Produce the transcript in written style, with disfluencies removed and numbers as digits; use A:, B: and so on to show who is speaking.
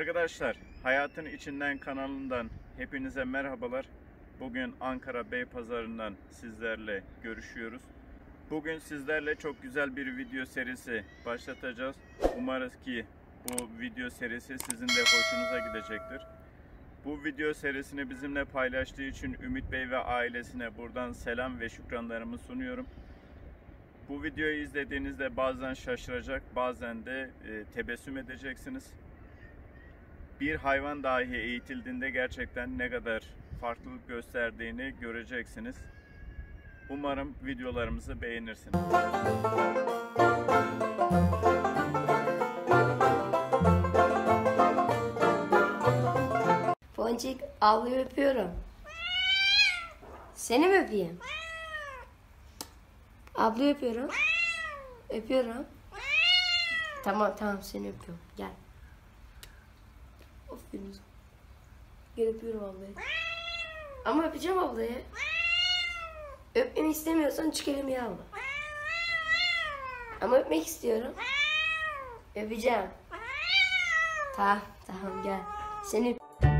A: Arkadaşlar, Hayatın İçinden kanalından hepinize merhabalar. Bugün Ankara Beypazarı'ndan sizlerle görüşüyoruz. Bugün sizlerle çok güzel bir video serisi başlatacağız. Umarız ki bu video serisi sizin de hoşunuza gidecektir. Bu video serisini bizimle paylaştığı için Ümit Bey ve ailesine buradan selam ve şükranlarımı sunuyorum. Bu videoyu izlediğinizde bazen şaşıracak, bazen de tebessüm edeceksiniz. Bir hayvan dahi eğitildiğinde gerçekten ne kadar farklılık gösterdiğini göreceksiniz. Umarım videolarımızı beğenirsiniz.
B: Boncuk, ablayı öpüyorum. Seni mi öpeyim? Ablayı öpüyorum. Öpüyorum. Tamam seni öpüyorum. Gel. Aferin. Gel öpüyorum ablayı. Ama öpeceğim ablayı. Öpmemi istemiyorsan çık elimi ya abla. Ama öpmek istiyorum. Öpeceğim. Tamam gel. Seni